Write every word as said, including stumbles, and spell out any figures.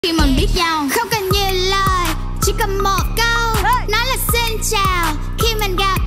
Khi mình biết nhau không cần nhiều lời, chỉ cần một câu nói là xin chào. Khi mình gặp